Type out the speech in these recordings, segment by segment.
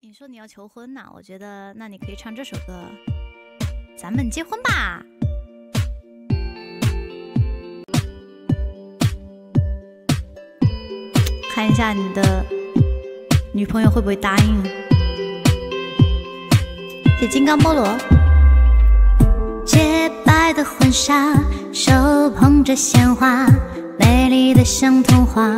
你说你要求婚呐，我觉得那你可以唱这首歌，咱们结婚吧。看一下你的女朋友会不会答应。谢金刚菠萝。洁白的婚纱，手捧着鲜花，美丽的像童话。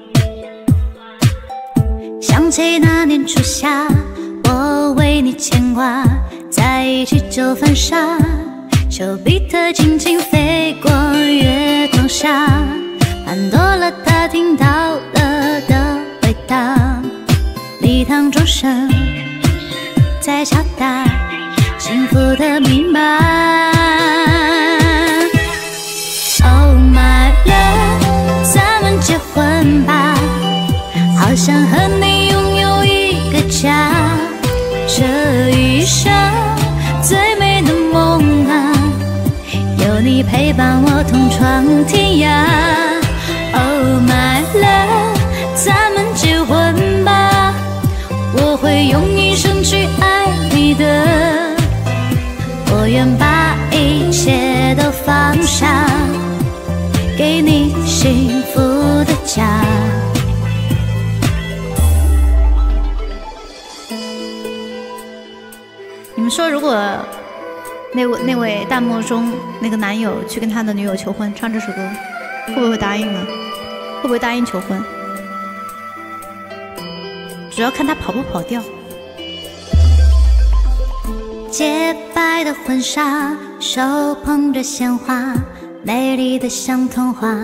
想起那年初夏，我为你牵挂，在一起就犯傻，丘比特轻轻飞过月光下，潘多拉她听到了的回答，礼堂钟声在敲打幸福的密码。Oh my love， 咱们结婚吧，好想和你拥有一个家，这一生最美的梦啊，有你陪伴我同闯天涯。Oh my love， 咱们结婚吧，我会用一生去爱你的，我愿把一切都放下，给你幸福的家。你们说，如果那位弹幕中那个男友去跟他的女友求婚，唱这首歌，会不会答应呢？会不会答应求婚？主要看他跑不跑调。洁白的婚纱，手捧着鲜花，美丽的像童话。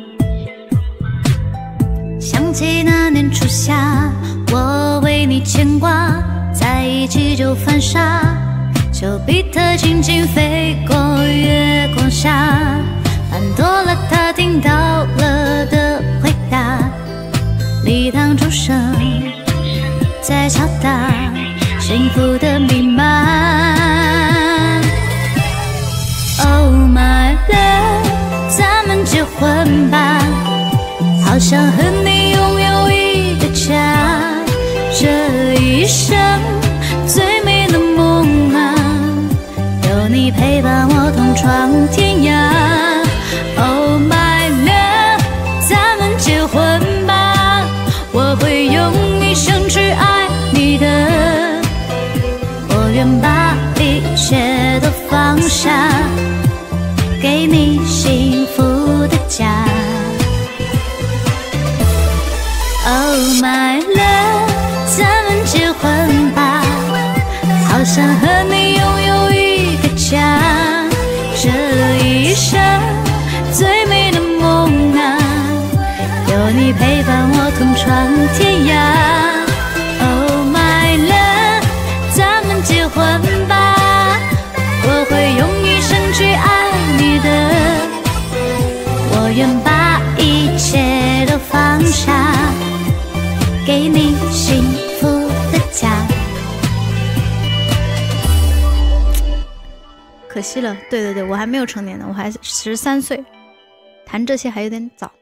想起那年初夏，我为你牵挂，在一起就犯傻，丘比特轻轻飞过月光下，潘多拉她听到了的回答，礼堂钟声在敲打幸福的密码。Oh my love， 咱们结婚吧，好想和你拥有一个家，这一生最美的梦啊，有你陪伴我同闯天涯。Oh my love， 咱们结婚吧，我会用一生去爱你的，我愿把一切都放下，给你幸福的家。Oh my love， 咱们结婚吧，好想和你拥有一个家，这一生最美的梦啊，有你陪伴我同闯天涯。Oh my love， 咱们结婚吧，我会用一生去爱你的，我愿把一切都放下，给你幸福的家。可惜了，对，我还没有成年呢，我还13岁，谈这些还有点早。